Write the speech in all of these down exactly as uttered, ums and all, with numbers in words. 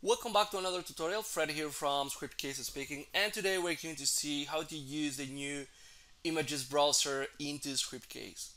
Welcome back to another tutorial. Fred here from Scriptcase speaking, and today we're going to see how to use the new images browser into Scriptcase.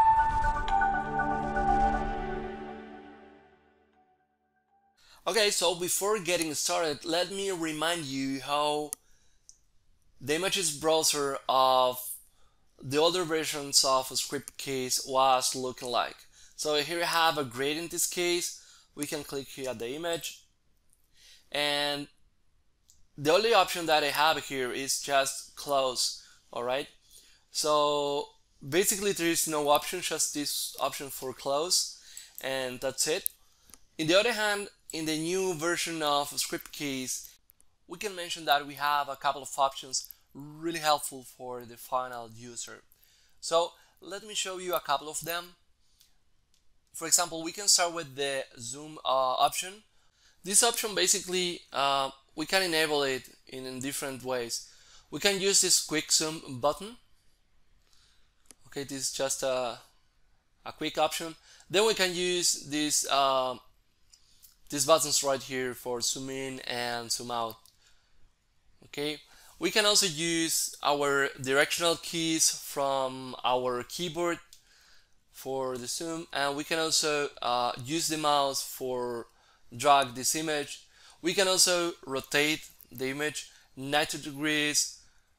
Okay, so before getting started, let me remind you how the images browser of the older versions of Scriptcase was looking like. So here we have a grid. In this case, we can click here at the image, and the only option that I have here is just close. Alright, so basically there is no option, just this option for close, and that's it. In the other hand, in the new version of Scriptcase, we can mention that we have a couple of options really helpful for the final user. So let me show you a couple of them. For example, we can start with the zoom uh, option. This option basically uh, we can enable it in, in different ways. We can use this quick zoom button. Okay, this is just a, a quick option. Then we can use these uh, these buttons right here for zoom in and zoom out. Okay, we can also use our directional keys from our keyboard for the zoom, and we can also uh, use the mouse for drag this image. We can also rotate the image ninety degrees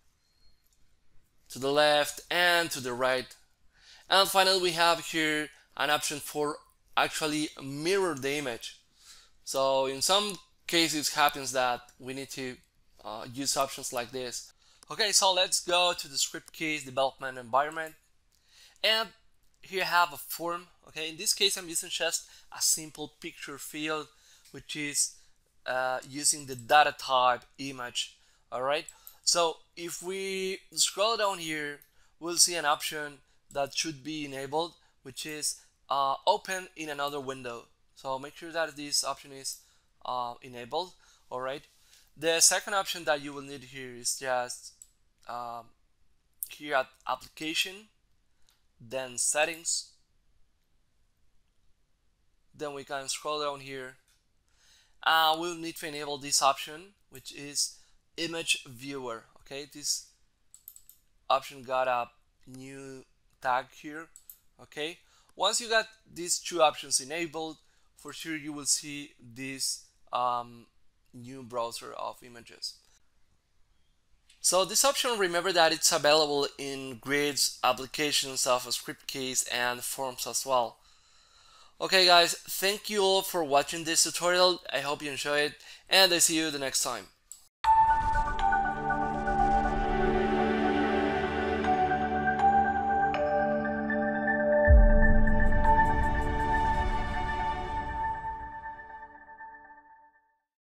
to the left and to the right. And finally, we have here an option for actually mirror the image. So in some cases, it happens that we need to uh, use options like this. Okay, so let's go to the Scriptcase development environment, and here I have a form. Okay, in this case, I'm using just a simple picture field, which is uh, using the data type image. All right, so if we scroll down here, we'll see an option that should be enabled, which is uh, open in another window. So make sure that this option is uh, enabled. All right, the second option that you will need here is just um, here at application, then settings. Then we can scroll down here. Uh, we'll need to enable this option, which is image viewer. Okay, this option got a new tag here. Okay, once you got these two options enabled, for sure you will see this um, new browser of images. So this option, remember that it's available in grids, applications of a Scriptcase, and forms as well. Okay guys, thank you all for watching this tutorial. I hope you enjoyed, and I see you the next time.